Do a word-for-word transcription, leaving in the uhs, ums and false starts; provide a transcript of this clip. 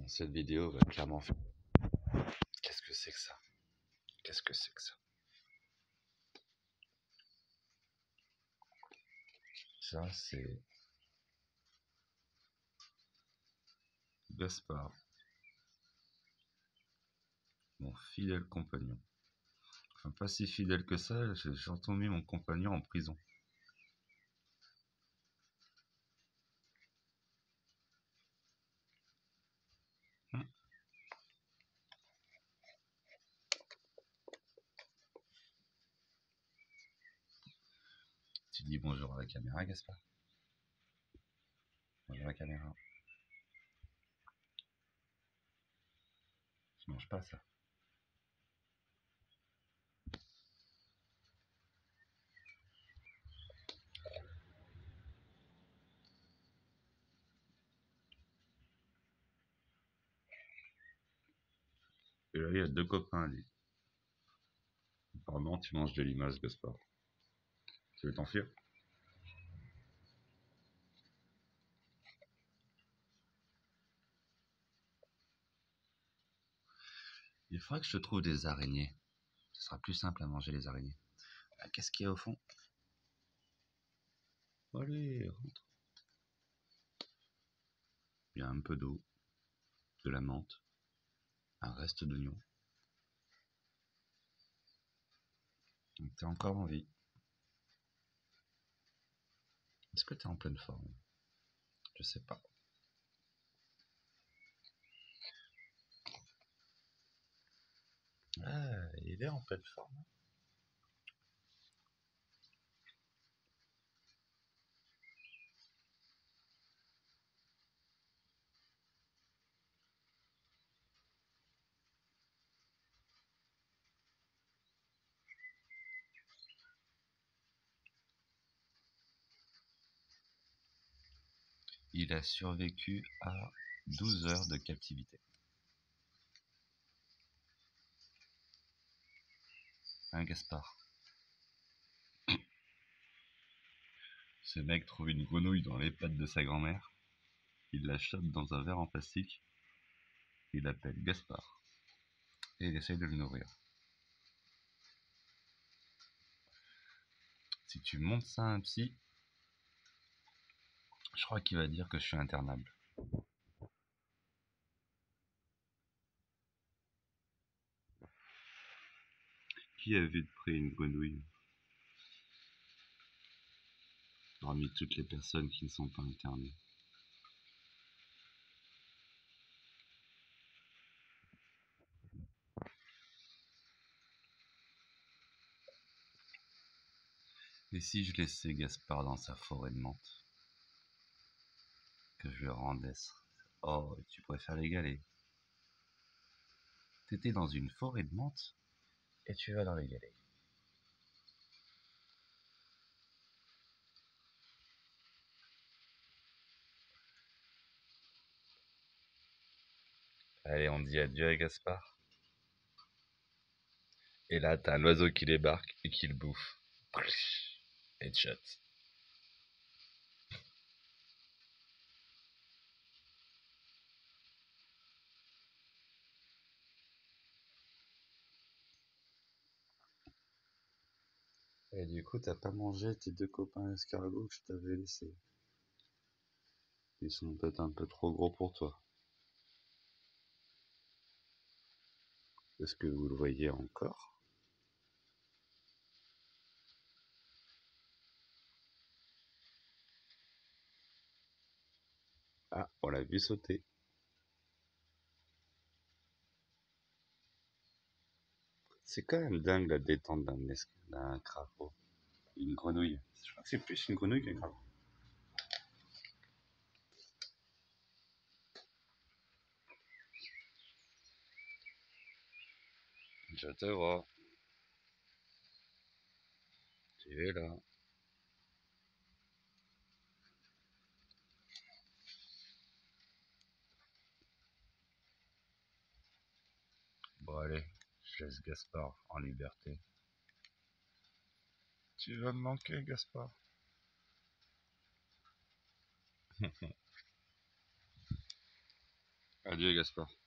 Cette vidéo va clairement faire... Qu'est-ce que c'est que ça? Qu'est-ce que c'est que ça? Ça, c'est... Gaspard, mon fidèle compagnon. Enfin, pas si fidèle que ça, j'ai surtout mis mon compagnon en prison. Hum. Tu dis bonjour à la caméra, Gaspard? Bonjour à la caméra. Je mange pas ça. Et là, il y a deux copains, lui. Apparemment, tu manges de limaces, Gaspard. Tu veux t'enfuir? Il faudra que je te trouve des araignées. Ce sera plus simple à manger les araignées. Ah, qu'est-ce qu'il y a au fond? Allez, rentre. Il y a un peu d'eau, de la menthe, un reste d'oignon. T'es encore en vie. Est-ce que t'es en pleine forme? Je sais pas. Ah, il est en pleine forme. Il a survécu à douze heures de captivité. Hein, Gaspard? Ce mec trouve une grenouille dans les pattes de sa grand-mère. Il la chope dans un verre en plastique. Il l'appelle Gaspard. Et il essaye de le nourrir. Si tu montes ça à un psy, je crois qu'il va dire que je suis internable. Qui a vu de près une grenouille? Parmi toutes les personnes qui ne sont pas internées. Et si je laissais Gaspard dans sa forêt de menthe? Que je le rendais... Oh, tu préfères les galets. T'étais dans une forêt de menthe et tu vas dans les galets. Allez, on dit adieu à Gaspard. Et là, t'as un oiseau qui débarque et qui le bouffe. Headshot. Et du coup, t'as pas mangé tes deux copains escargots que je t'avais laissés. Ils sont peut-être un peu trop gros pour toi. Est-ce que vous le voyez encore? Ah, on l'a vu sauter. C'est quand même dingue la détente d'un es- d'un crapaud. Une grenouille. Je crois que c'est plus une grenouille qu'un crapaud. Je te vois. Tu es là. Bon allez, je laisse Gaspard en liberté. Tu vas me manquer, Gaspard. Adieu Gaspard.